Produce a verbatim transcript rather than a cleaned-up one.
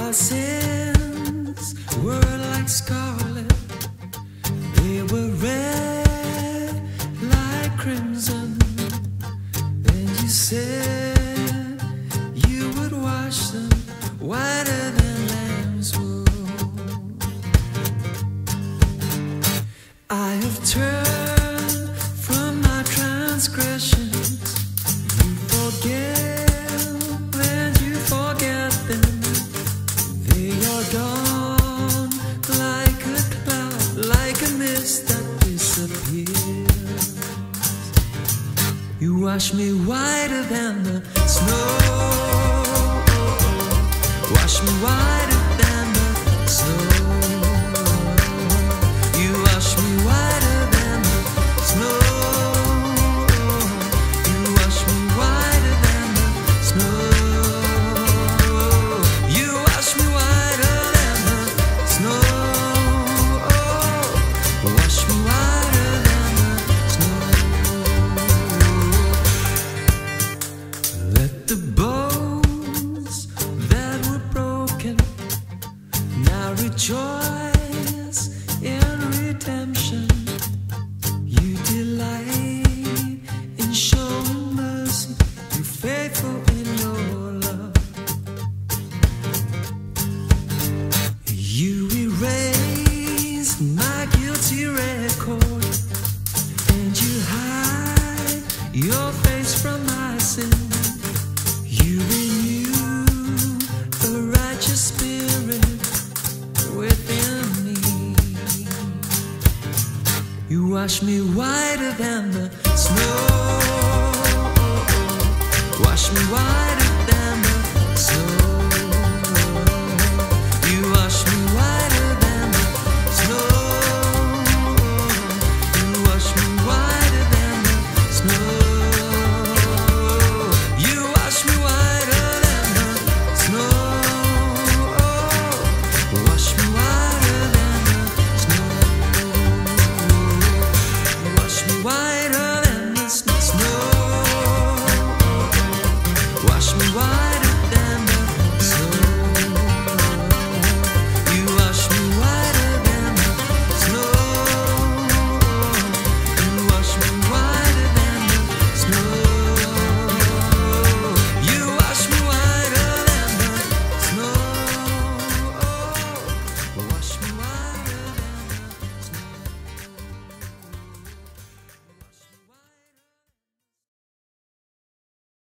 Our sins were like scarlet, they were red like crimson. And you said you would wash them whiter than lamb's wool. I have turned from my transgressions. You forgive and you forget them. They are gone like a cloud, like a mist that disappears. You wash me whiter than the snow. Wash me whiter than the snow. You wash me whiter than the snow. You wash me whiter than the snow. You wash me whiter than the snow. Wash me whiter than the snow. Let the bones that were broken now rejoice in redemption. You delight in showing mercy. You're faithful in your love. You erase my guilty record, and you hide your face from my sin. You renew a righteous spirit within me. You wash me whiter than the snow. Wash me whiter